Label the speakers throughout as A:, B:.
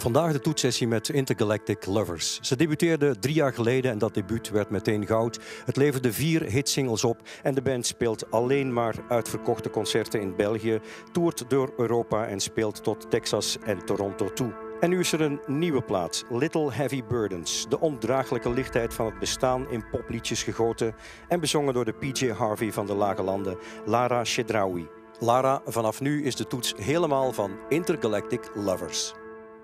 A: Vandaag de toetssessie met Intergalactic Lovers. Ze debuteerde 3 jaar geleden en dat debuut werd meteen goud. Het leverde 4 hitsingles op en de band speelt alleen maar uitverkochte concerten in België, toert door Europa en speelt tot Texas en Toronto toe. En nu is er een nieuwe plaat, Little Heavy Burdens. De ondraaglijke lichtheid van het bestaan in popliedjes gegoten en bezongen door de PJ Harvey van de Lage Landen, Lara Chedraoui. Lara, vanaf nu is de toets helemaal van Intergalactic Lovers.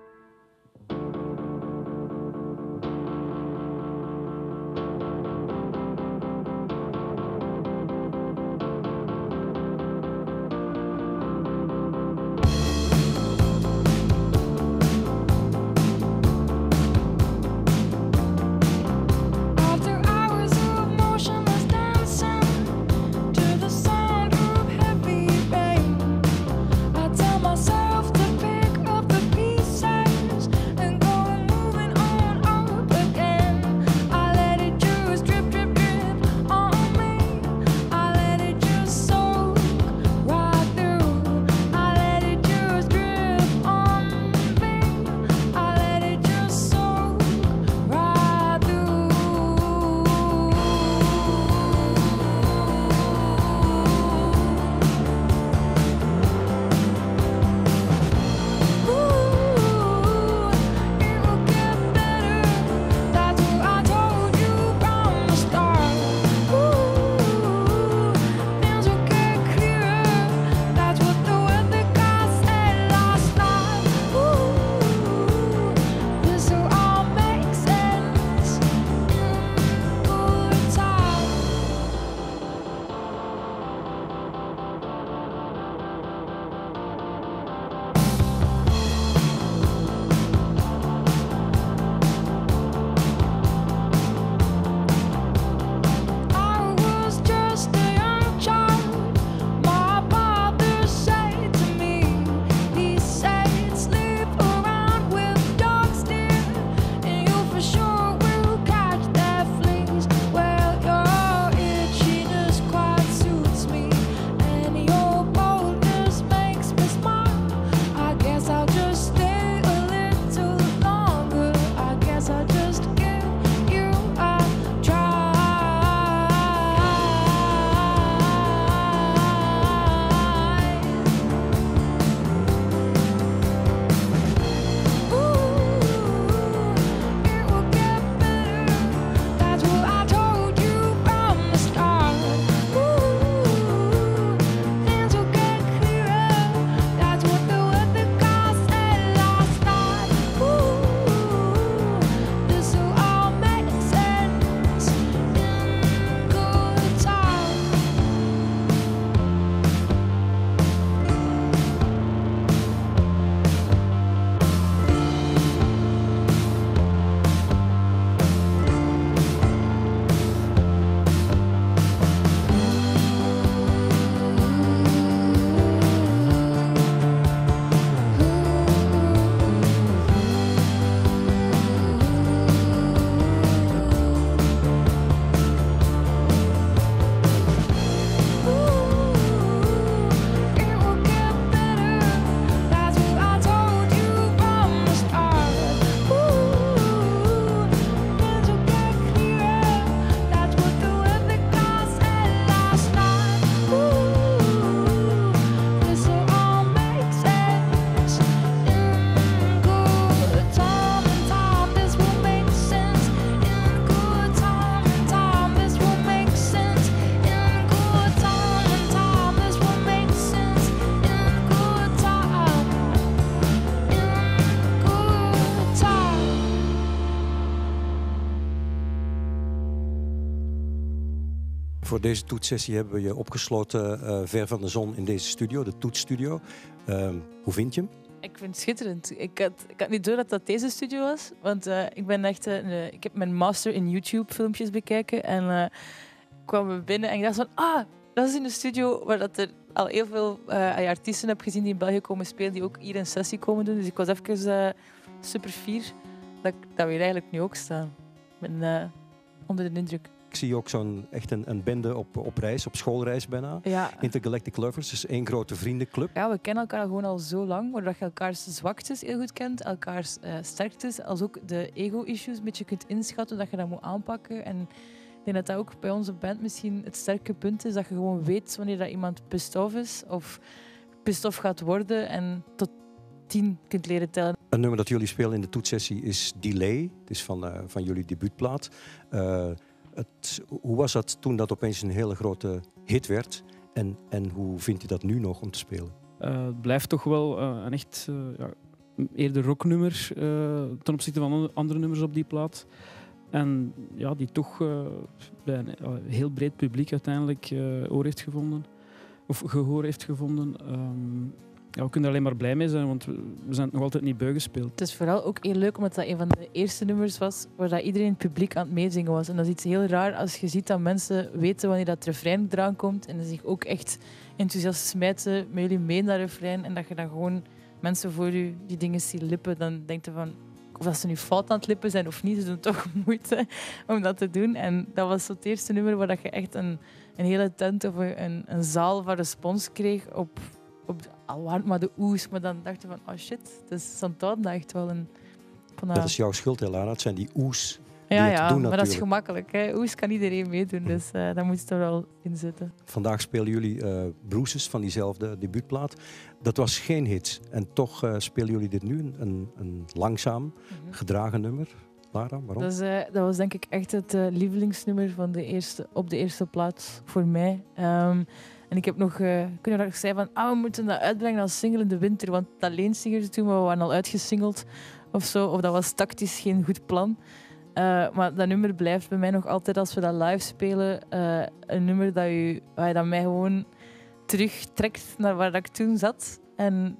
A: Voor deze toetssessie hebben we je opgesloten ver van de zon in deze studio, de toetsstudio. Hoe vind je hem?
B: Ik vind het schitterend. Ik had niet door dat dat deze studio was. Want ik ben echt... ik heb mijn master in YouTube-filmpjes bekeken. En kwamen we binnen en ik dacht van... dat is in de studio waar dat er al heel veel artiesten heb gezien die in België komen spelen. Die ook hier een sessie komen doen. Dus ik was even super fier dat we hier eigenlijk nu ook staan. Ik ben onder de indruk.
A: Ik zie ook echt een bende op reis, op schoolreis bijna.
B: Ja.
A: Intergalactic Lovers, dus één grote vriendenclub.
B: Ja, we kennen elkaar gewoon al zo lang, waardoor je elkaars zwaktes heel goed kent, elkaars sterktes, als ook de ego-issues een beetje kunt inschatten, dat je dat moet aanpakken. En ik denk dat dat ook bij onze band misschien het sterke punt is, dat je gewoon weet wanneer dat iemand pissed off is of pissed off gaat worden en tot 10 kunt leren tellen.
A: Een nummer dat jullie spelen in de toetssessie is Delay. Het is van jullie debuutplaat. Hoe was dat toen dat opeens een hele grote hit werd? En hoe vindt u dat nu nog om te spelen?
C: Het blijft toch wel een echt eerder rocknummer ten opzichte van andere nummers op die plaat. En ja, die toch bij een heel breed publiek uiteindelijk oor heeft gevonden. Of gehoor heeft gevonden. Ja, we kunnen er alleen maar blij mee zijn, want we zijn nog altijd niet beu gespeeld.
B: Het is vooral ook heel leuk, omdat dat een van de eerste nummers was waar dat iedereen in het publiek aan het meezingen was. En dat is iets heel raar als je ziet dat mensen weten wanneer dat refrein eraan komt en zich ook echt enthousiast smijten met jullie mee naar het refrein en dat je dan gewoon mensen voor je die dingen ziet lippen, dan denk je van of dat ze nu fout aan het lippen zijn of niet, ze doen toch moeite om dat te doen. En dat was het eerste nummer waar dat je echt een hele tent of een zaal van respons kreeg op al waren het maar de oes, maar dan dacht je van, oh shit, dus Santoon dat echt wel een...
A: Dat is jouw schuld, Lara. Het zijn die oes
B: die
A: het doen
B: maar
A: natuurlijk.
B: dat is gemakkelijk. Hè. Oes kan iedereen meedoen, dus daar moet je er wel in zitten.
A: Vandaag spelen jullie Bruises van diezelfde debuutplaat. Dat was geen hit. En toch spelen jullie dit nu, een langzaam, gedragen nummer. Lara, waarom?
B: Dat was denk ik echt het lievelingsnummer van op de eerste plaats voor mij. En ik heb nog kunnen dat ik zei van we moeten dat uitbrengen als single in de winter, want dat leensingers toen, maar we waren al uitgesingeld of zo, of dat was tactisch geen goed plan. Maar dat nummer blijft bij mij nog altijd, als we dat live spelen, een nummer dat mij gewoon terugtrekt naar waar ik toen zat. En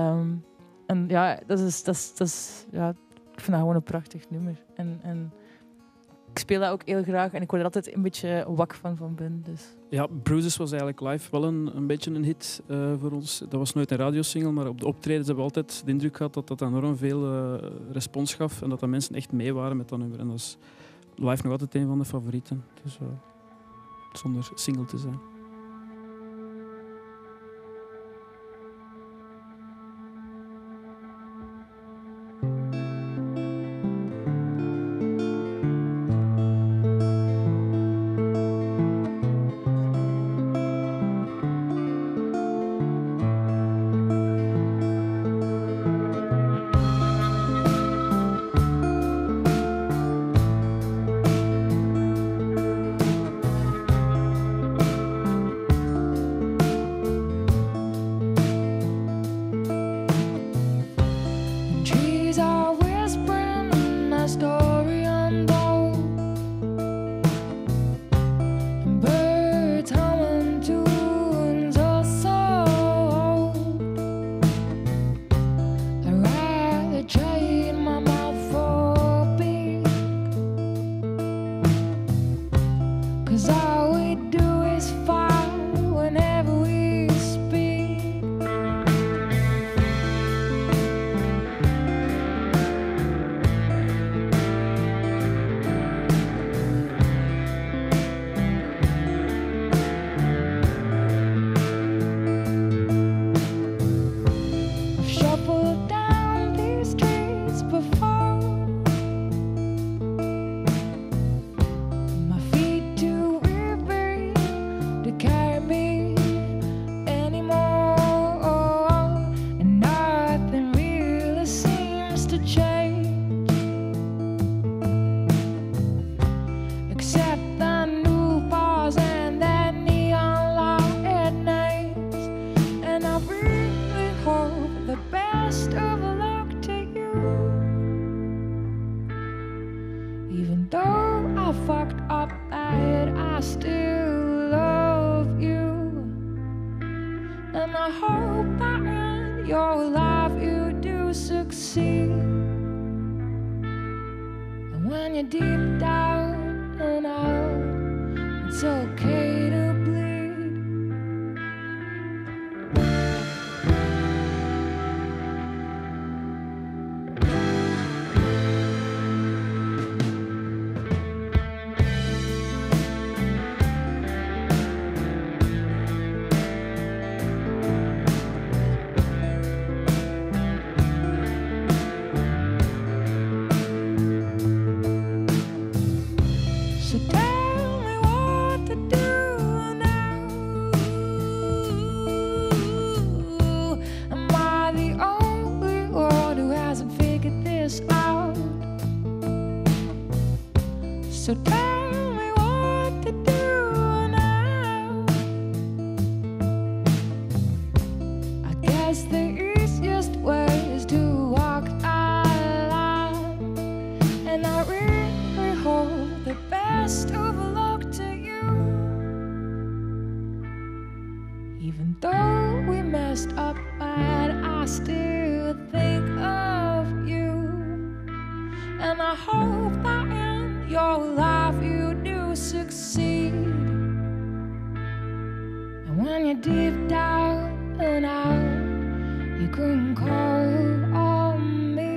B: ja, dat is ja, ik vind dat gewoon een prachtig nummer. En ik speel dat ook heel graag en ik word er altijd een beetje wak van ben. Dus.
C: Ja, Bruises was eigenlijk live wel een beetje een hit voor ons. Dat was nooit een radiosingle, maar op de optredens hebben we altijd de indruk gehad dat dat enorm veel respons gaf en dat mensen echt mee waren met dat nummer. En dat is live nog altijd een van de favorieten. Dus zonder single te zijn.
B: So tell me what to do now. I guess the easiest way is to walk out loud. And I really hope the best of luck to you. Even though we messed up bad, I still think of you. And I hope that in your life you do succeed. And when you're deep down and out, you can call on me.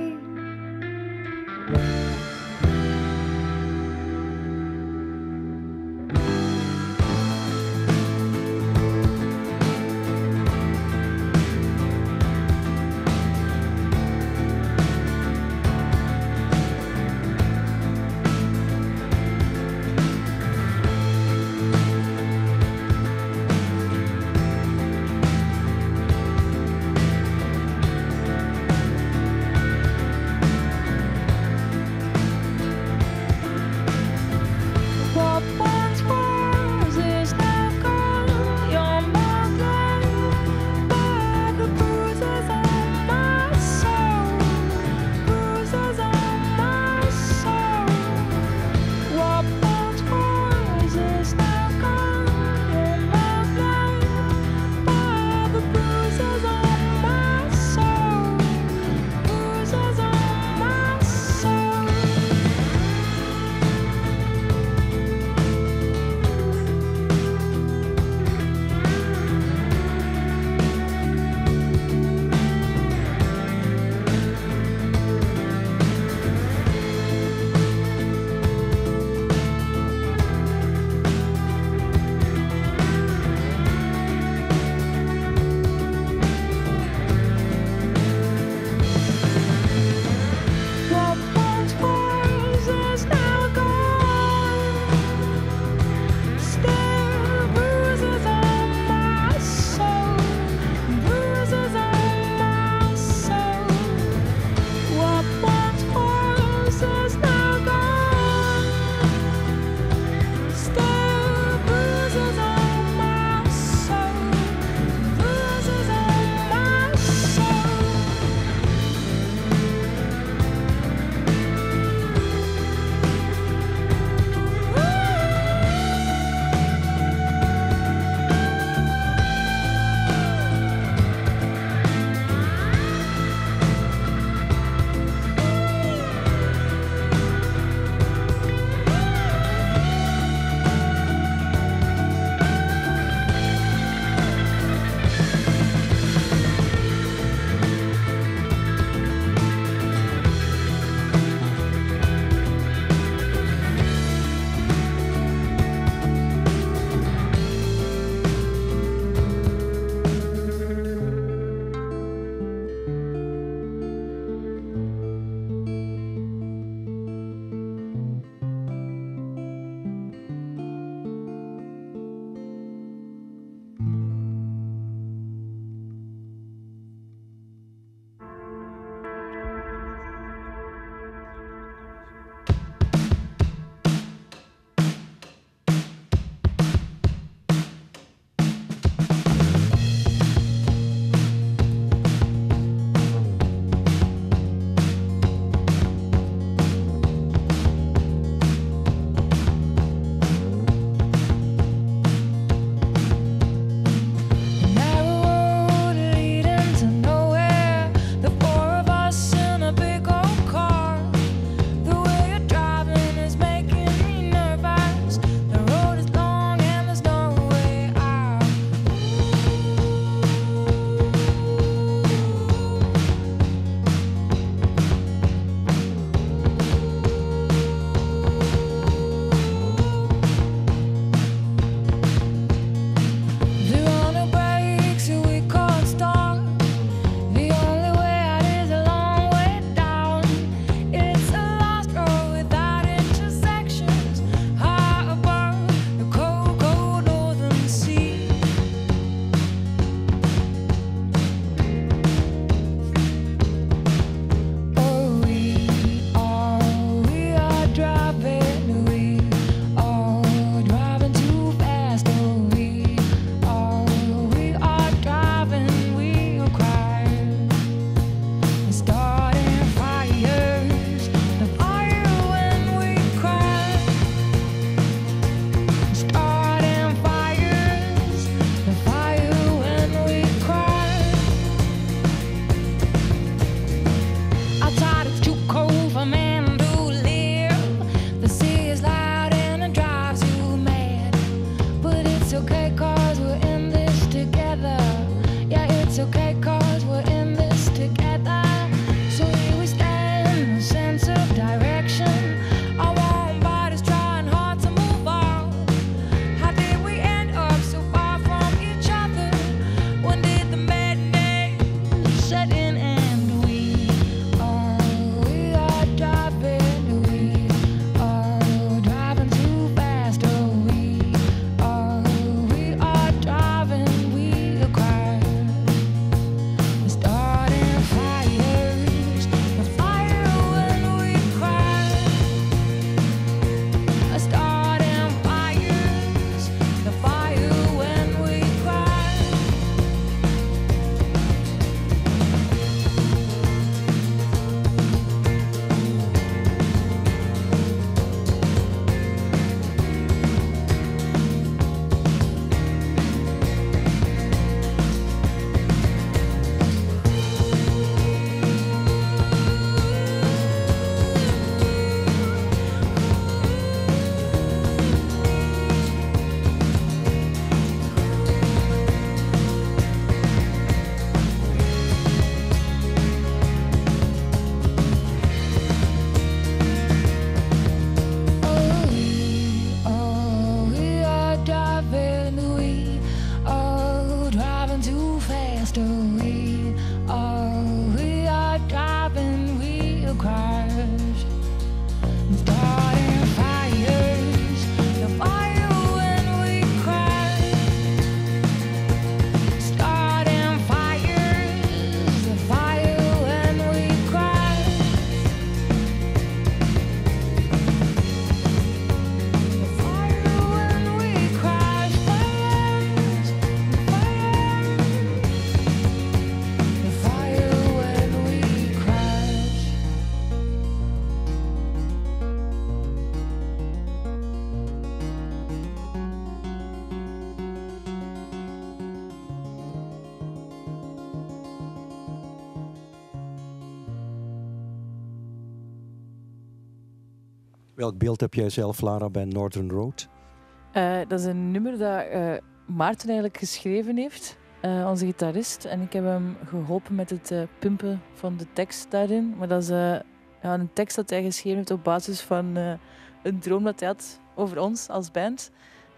A: Welk beeld heb jij zelf, Lara, bij Northern Road?
B: Dat is een nummer dat Maarten eigenlijk geschreven heeft, onze gitarist. En ik heb hem geholpen met het pimpen van de tekst daarin. Maar dat is een tekst dat hij geschreven heeft op basis van een droom dat hij had over ons als band.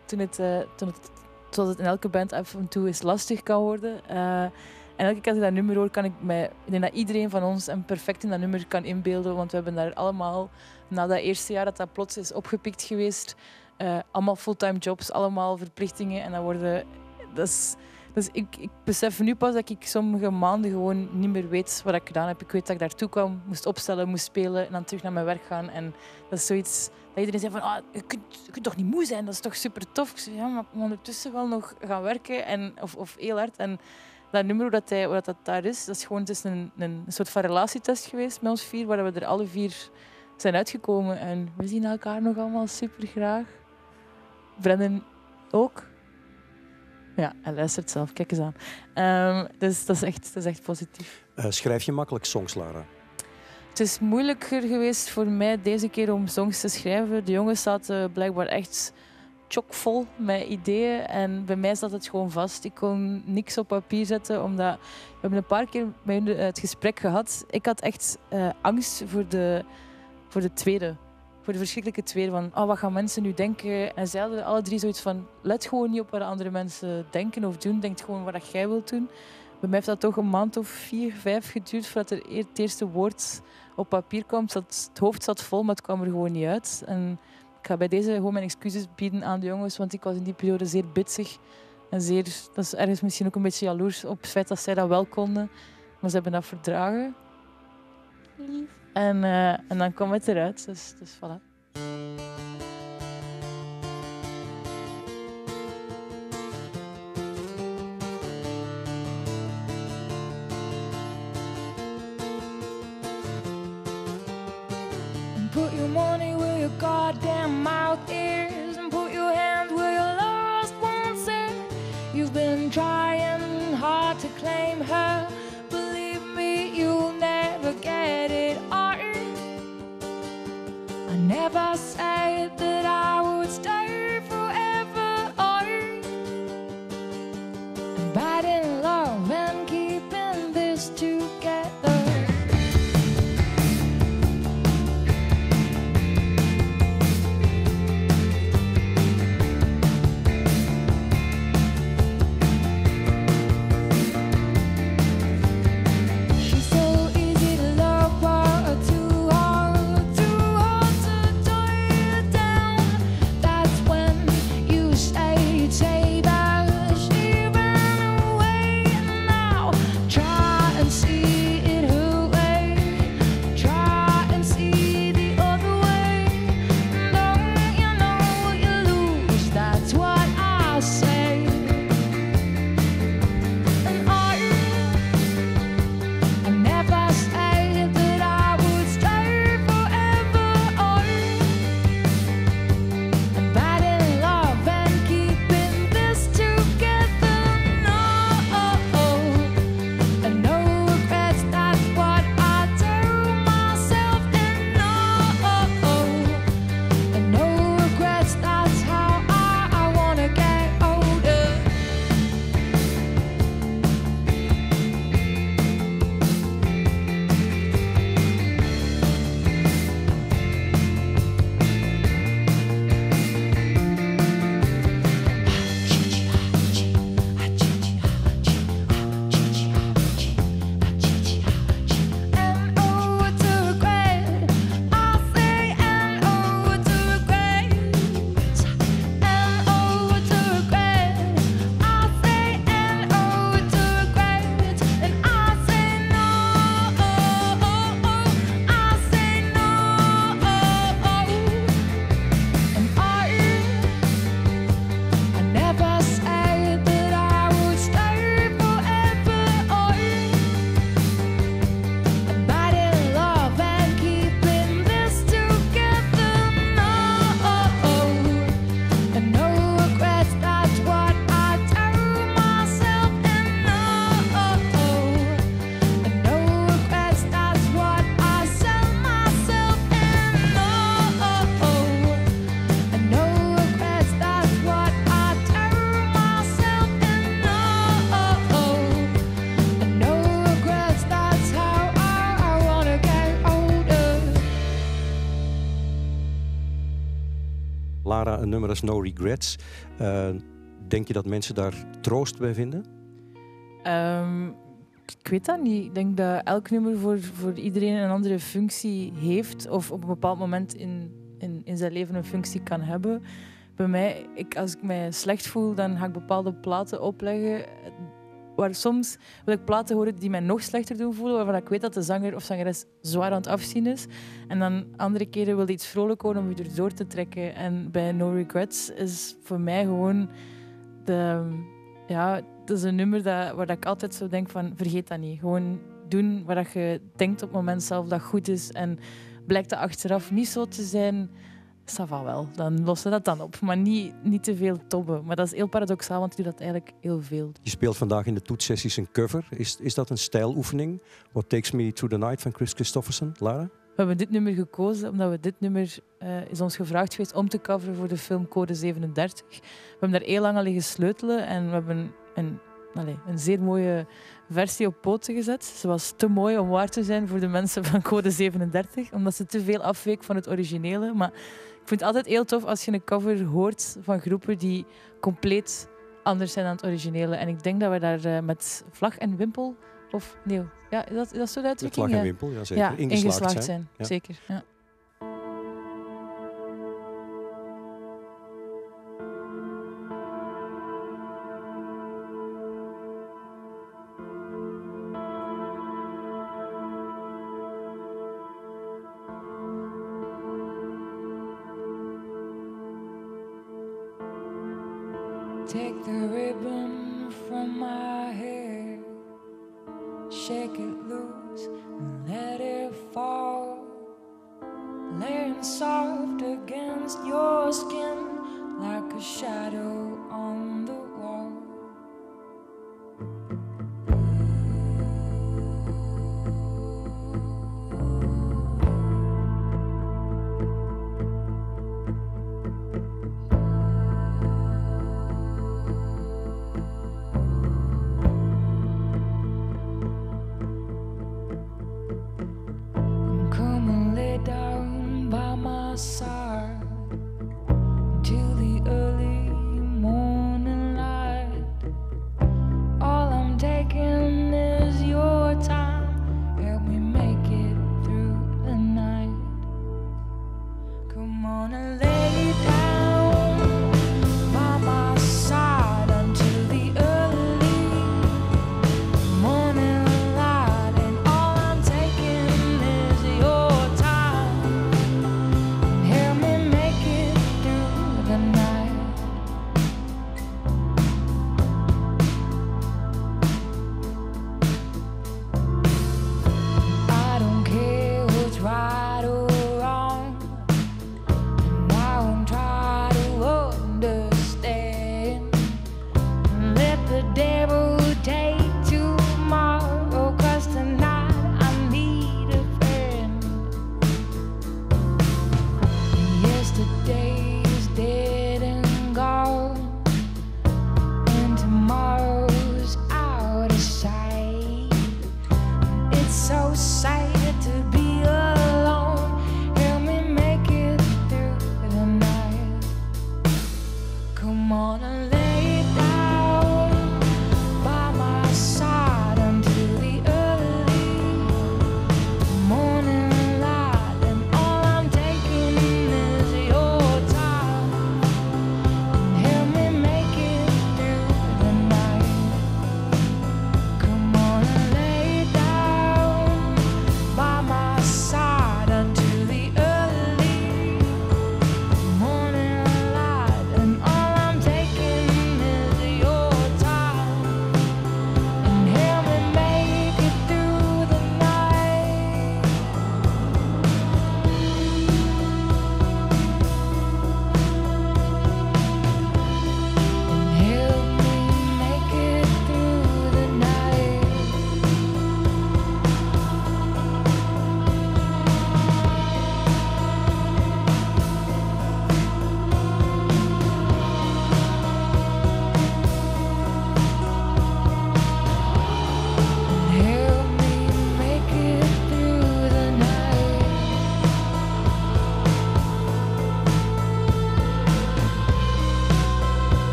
B: Zoals het in elke band af en toe eens lastig kan worden. En elke keer als ik dat nummer hoor, ik denk dat iedereen van ons hem perfect in dat nummer kan inbeelden. Want we hebben daar allemaal, na dat eerste jaar dat plots is opgepikt geweest, allemaal fulltime jobs, allemaal verplichtingen. En ik besef nu pas dat ik sommige maanden gewoon niet meer weet wat ik gedaan heb. Ik weet dat ik daartoe kwam, moest opstellen, moest spelen en dan terug naar mijn werk gaan. En dat is zoiets dat iedereen zegt van, je kunt toch niet moe zijn, dat is toch super tof. Ik zeg, ja, maar ik moet ondertussen wel nog gaan werken of heel hard. En dat nummer, hoe dat daar is, dat is gewoon een soort van relatietest geweest met ons 4, waar we er alle 4 zijn uitgekomen. En we zien elkaar nog allemaal super graag. Brendan ook. Ja, hij luistert zelf. Kijk eens aan. Dus dat is echt positief.
A: Schrijf je makkelijk songs, Lara?
B: Het is moeilijker geweest voor mij deze keer om songs te schrijven. De jongens zaten blijkbaar echt chockvol met ideeën. En bij mij zat het gewoon vast. Ik kon niks op papier zetten, omdat we hebben een paar keer met hun het gesprek gehad. Ik had echt angst voor de tweede. Voor de verschrikkelijke tweede. Van, wat gaan mensen nu denken? En zij hadden alle 3 zoiets van, let gewoon niet op wat andere mensen denken of doen. Denk gewoon wat jij wilt doen. Bij mij heeft dat toch een maand of 4, 5 geduurd voordat er het eerste woord op papier kwam. Het hoofd zat vol, maar het kwam er gewoon niet uit. En ik ga bij deze gewoon mijn excuses bieden aan de jongens, want ik was in die periode zeer bitsig. En dat is ergens misschien ook een beetje jaloers op het feit dat zij dat wel konden. Maar ze hebben dat verdragen. Lief. En dan kwam het eruit, dus voilà. Put your money where your goddamn mouth is, and put your hand where your lost ones are. You've been trying hard to claim her. Believe me, you'll never get it all. I never said that I would stay forever. I'm bad in love and keeping this together.
A: Lara, een nummer als No Regrets. Denk je dat mensen daar troost bij vinden?
B: Ik weet dat niet. Ik denk dat elk nummer voor iedereen een andere functie heeft of op een bepaald moment in zijn leven een functie kan hebben. Bij mij, als ik mij slecht voel, dan ga ik bepaalde platen opleggen. Waar soms wil ik platen horen die mij nog slechter doen voelen, waarvan ik weet dat de zanger of zangeres zwaar aan het afzien is. En dan andere keren wil je iets vrolijk horen om je erdoor te trekken. En bij No Regrets is voor mij gewoon dat is een nummer waar ik altijd zo denk van, vergeet dat niet. Gewoon doen wat je denkt op het moment zelf dat goed is. En blijkt dat achteraf niet zo te zijn, ça va wel. Dan lossen dat dan op. Maar niet te veel tobben. Maar dat is heel paradoxaal, want ik doe dat eigenlijk heel veel.
A: Je speelt vandaag in de toetssessies een cover. Is dat een stijloefening? What Takes Me Through the Night van Chris Christofferson? Lara?
B: We hebben dit nummer gekozen omdat we dit nummer is ons gevraagd geweest om te coveren voor de film Code 37. We hebben daar heel lang aan liggen sleutelen en we hebben een zeer mooie versie op poten gezet. Ze was te mooi om waar te zijn voor de mensen van Code 37, omdat ze te veel afweek van het originele. Maar ik vind het altijd heel tof als je een cover hoort van groepen die compleet anders zijn dan het originele. En ik denk dat we daar met vlag en wimpel, of nee, ja, is dat zo de uitdrukking?
A: Vlag en wimpel, ja zeker.
B: Ja, ingeslaagd zijn.
A: Ja.
B: Zeker, ja.
D: Take the ribbon from my hair, shake it loose and let it fall, laying soft against your skin